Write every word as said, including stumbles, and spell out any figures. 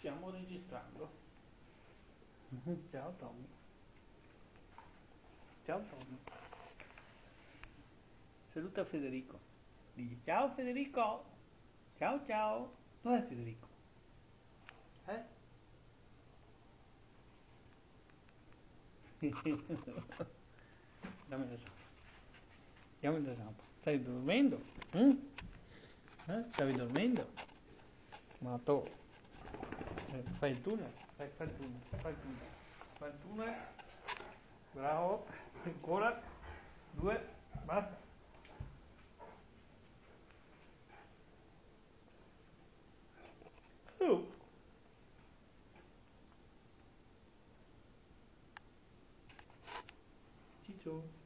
Stiamo registrando. Ciao Tommy. Ciao Tommy. Saluta Federico. Digli ciao Federico. Ciao ciao. Dov'è Federico? Eh? Dammi la zampa. Dammi la zampa. Stai dormendo? Mm? Eh? Stavi dormendo? Ma tu eh, fai il tunnel? Fai, fai il tunnel, fai il tunnel. Fai il tunnel. Bravo. Ancora. Due. Basta. Oh. Ciccio.